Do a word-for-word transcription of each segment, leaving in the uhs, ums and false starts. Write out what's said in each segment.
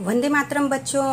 वंदे मातरम बच्चों,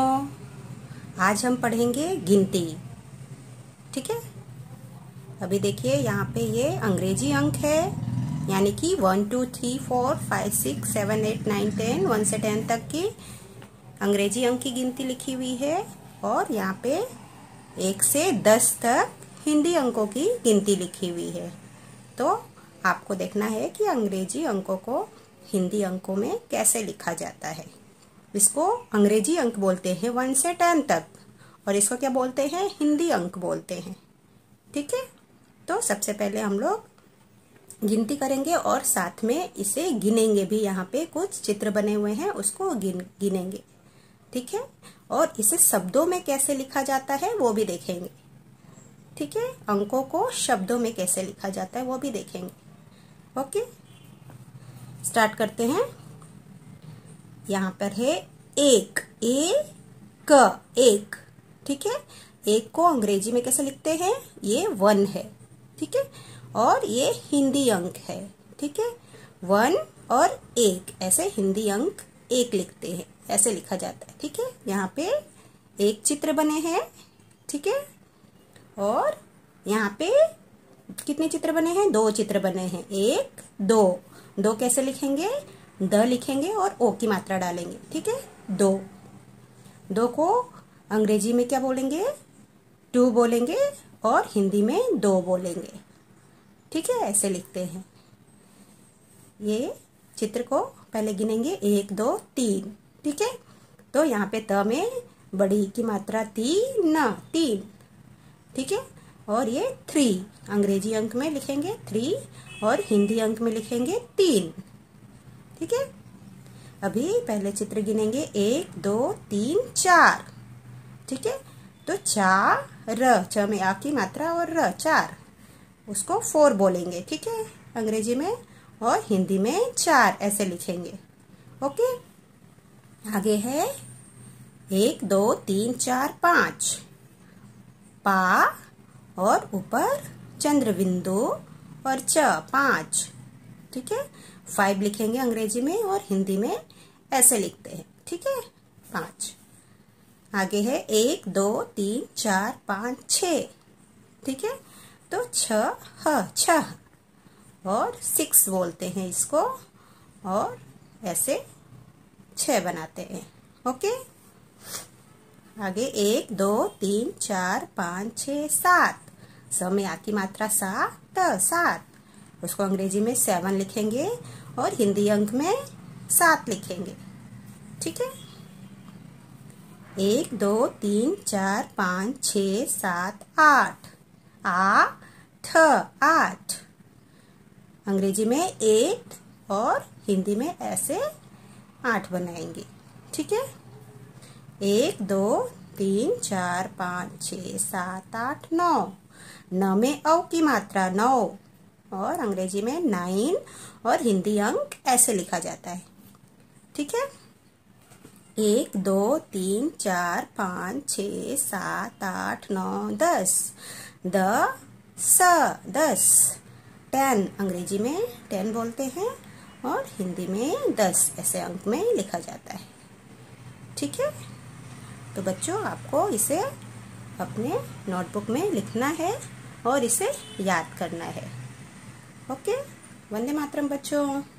आज हम पढ़ेंगे गिनती। ठीक है। अभी देखिए यहाँ पे ये अंग्रेजी अंक है, यानी कि one two three four five six seven eight nine ten, one से टेन तक की अंग्रेजी अंक की गिनती लिखी हुई है, और यहाँ पे एक से दस तक हिंदी अंकों की गिनती लिखी हुई है। तो आपको देखना है कि अंग्रेजी अंकों को हिंदी अंकों में कैसे लिखा जाता है। इसको अंग्रेजी अंक बोलते हैं वन से टेन तक, और इसको क्या बोलते हैं? हिंदी अंक बोलते हैं। ठीक है। तो सबसे पहले हम लोग गिनती करेंगे और साथ में इसे गिनेंगे भी। यहाँ पे कुछ चित्र बने हुए हैं, उसको गिन गिनेंगे। ठीक है। और इसे शब्दों में कैसे लिखा जाता है वो भी देखेंगे। ठीक है। अंकों को शब्दों में कैसे लिखा जाता है वो भी देखेंगे। ओके, स्टार्ट करते हैं। यहाँ पर है एक, ए क, एक। ठीक है। एक को अंग्रेजी में कैसे लिखते हैं? ये वन है। ठीक है। और ये हिंदी अंक है। ठीक है। वन और एक, ऐसे हिंदी अंक एक लिखते हैं, ऐसे लिखा जाता है। ठीक है। यहाँ पे एक चित्र बने हैं। ठीक है। और यहाँ पे कितने चित्र बने हैं? दो चित्र बने हैं। एक, दो। दो कैसे लिखेंगे? द लिखेंगे और ओ की मात्रा डालेंगे। ठीक है। दो। दो को अंग्रेजी में क्या बोलेंगे? टू बोलेंगे, और हिंदी में दो बोलेंगे। ठीक है। ऐसे लिखते हैं। ये चित्र को पहले गिनेंगे, एक, दो, तीन। ठीक है। तो यहाँ पे त में बड़ी की मात्रा तीन, न तीन। ठीक है। और ये थ्री अंग्रेजी अंक में लिखेंगे थ्री, और हिंदी अंक में लिखेंगे तीन। ठीक है। अभी पहले चित्र गिनेंगे, एक, दो, तीन, चार। ठीक है। तो चार, च में आ की मात्रा और र, चार, उसको फोर बोलेंगे। ठीक है, अंग्रेजी में, और हिंदी में चार, ऐसे लिखेंगे। ओके। आगे है एक, दो, तीन, चार, पाँच। पा और ऊपर चंद्र बिंदु और च, पाँच। ठीक है। फाइव लिखेंगे अंग्रेजी में, और हिंदी में ऐसे लिखते हैं। ठीक है, पाँच। आगे है एक, दो, तीन, चार, पाँच, छ। ठीक है। तो छ, ह, छह, और सिक्स बोलते हैं इसको, और ऐसे छह बनाते हैं। ओके। आगे एक, दो, तीन, चार, पाँच, छ, सात। स में आ की मात्रा सात, सात, उसको अंग्रेजी में सेवन लिखेंगे, और हिंदी अंक में सात लिखेंगे। ठीक है। एक, दो, तीन, चार, पाँच, छ, सात, आठ। आ, ठ, आठ, अंग्रेजी में एट, और हिंदी में ऐसे आठ बनाएंगे। ठीक है। एक, दो, तीन, चार, पाँच, छ, सात, आठ, नौ। न में औ की मात्रा नौ, और अंग्रेजी में नाइन, और हिंदी अंक ऐसे लिखा जाता है। ठीक है। एक, दो, तीन, चार, पाँच, छ, सात, आठ, नौ, दस। द, स, दस। टेन अंग्रेजी में टेन बोलते हैं, और हिंदी में दस, ऐसे अंक में लिखा जाता है। ठीक है। तो बच्चों, आपको इसे अपने नोटबुक में लिखना है और इसे याद करना है। ओके। वंदे मातरम बच्चों।